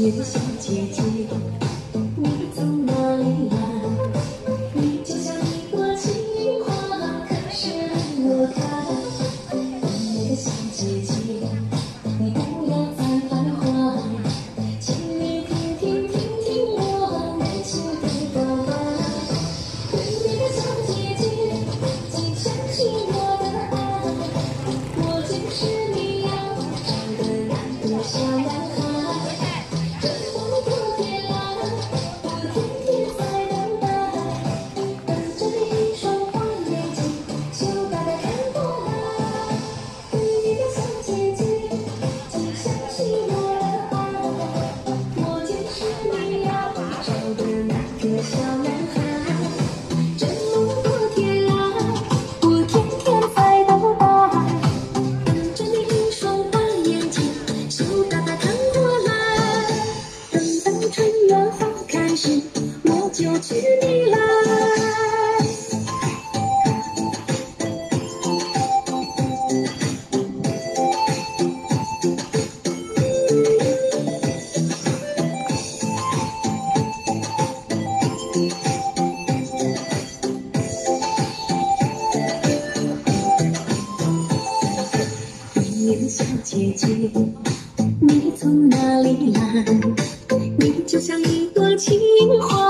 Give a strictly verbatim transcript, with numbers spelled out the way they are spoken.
年的小姐姐，你从哪里来？你就像一朵情花，可是我开。年年的小姐姐，你不要再徘徊，请你听听听听我内心的告白。年年的小姐姐，请相信我的爱，我就是你要找的那个小男孩。 这么多天来，我天天在等待，等着你一双花眼睛，羞答答看过来。对你的小姐姐，请相信我的爱，我就是你要找的那个小男孩。这么多天来，我天天在等待，等着你一双花眼睛，羞答答看过来。 等到春暖花开时，我就娶你来。年年的小姐姐，你从哪里来？ 你就像一朵情花。